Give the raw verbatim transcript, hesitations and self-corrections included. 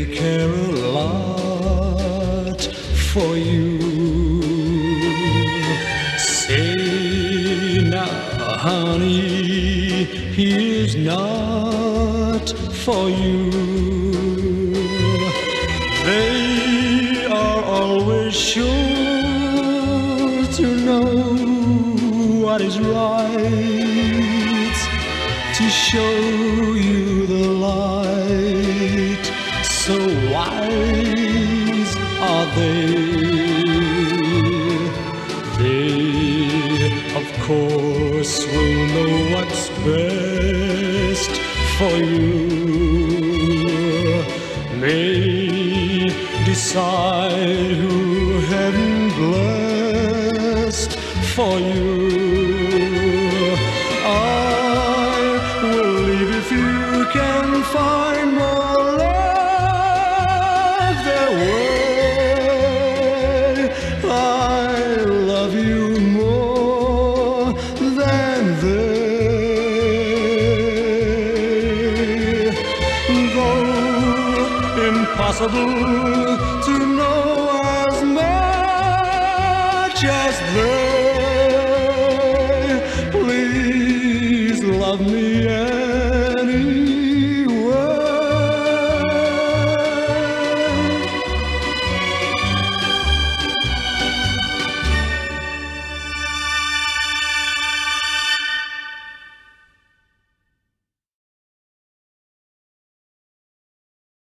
care a lot for you. Say now, honey, he's not for you. They are always sure to know what is right, to show you the light. So wise are they. They, of course, will know what's best for you. May decide who heaven blessed for you. I will leave if you can find more love their way. I love you more than they. Though impossible to